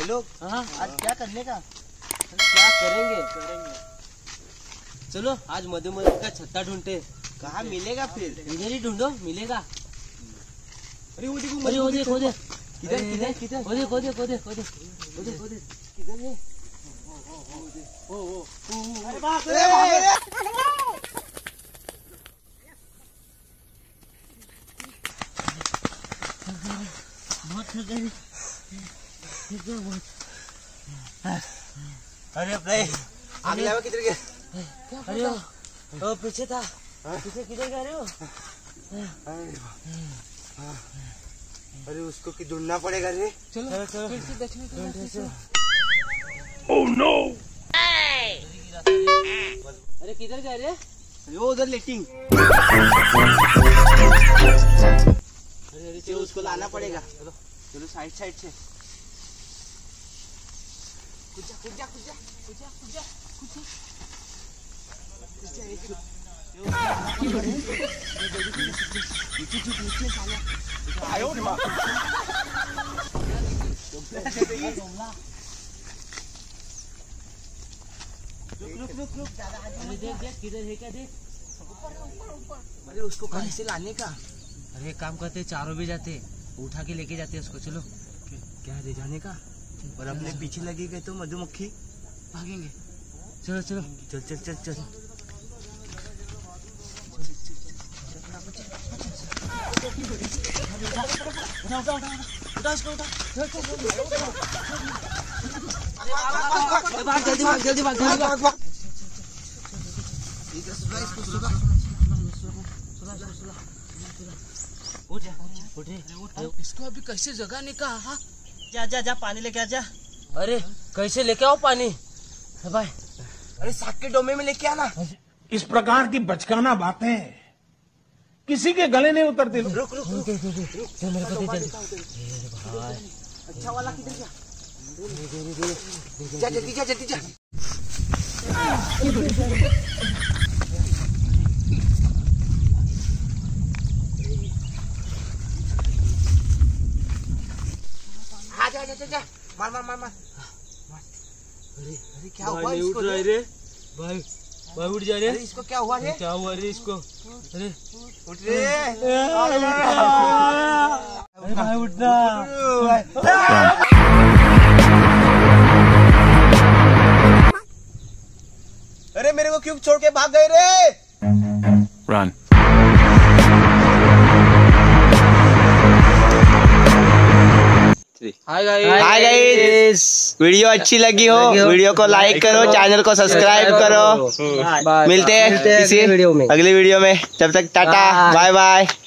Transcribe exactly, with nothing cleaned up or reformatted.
भाई लोग हाँ आज क्या करने का? क्या करेंगे करेंगे चलो आज मधुमक्खी का छत्ता ढूंढते। कहाँ मिलेगा फिर? इधर ही ढूंढो मिलेगा। अरे वो देखो अरे वो देख वो देख किधर किधर किधर वो देख वो देख वो देख वो देख वो देख वो देख किधर है? ओ ओ अरे बाप रे बाप रे बहुत थक गई। अरे भाई आगे जाओ किधर गए? अरे वो वो पीछे था पीछे किधर गए रहे हो? अरे उसको कि ढूंढना पड़ेगा रे। चलो चलो चलो चलो ओह नो अरे किधर गए रे? वो उधर लेटिंग। अरे अरे चलो उसको लाना पड़ेगा। चलो चलो साइड साइड से कुछ जा कुछ जा कुछ जा कुछ जा कुछ जा कुछ जा कुछ जा नीचे झुक नीचे साला आयो रे बाप रुक रुक रुक रुक दादा अरे देख देख किधर है क्या देख ऊपर ऊपर ऊपर। अरे उसको कहीं से लाने का? अरे एक काम करते चारों भी जाते उठा के लेके जाते उसको। चलो क्या ले जाने का? और अपने पीछे लगी गए तो मधुमक्खी भागेंगे। चलो चलो चल चल चल चल उठा उठा उठा उठा उसको उठा भाग जल्दी भाग जल्दी भाग जल्दी भाग भाग उठ जा उठ इसको अभी कैसे जगाने का? हाँ जा जा जा पानी लेके आ जा। अरे कैसे लेके आओ पानी भाई? अरे साग के डोमे में लेके आना। इस प्रकार की बचकाना बातें किसी के गले नहीं उतरती। रुक रुक रुक मेरे को दे जल्दी। अच्छा वाला किधर गया? जा जल्दी जा जल्दी जा। आ जा जा जा मार मार मार मार। अरे अरे क्या हुआ इसको? उठ रहा है रे भाई भाई उठ जा रे। अरे इसको क्या हुआ रे? क्या हुआ रे इसको? अरे उठ रे। अरे भाई उठना। अरे मेरे को क्यों छोड़ के भाग गए रे? Run. Hi guys hi guys, video अच्छी लगी हो वीडियो को लाइक करो, चैनल को सब्सक्राइब करो। मिलते हैं किसी अगली वीडियो में। तब तक टाटा बाय बाय।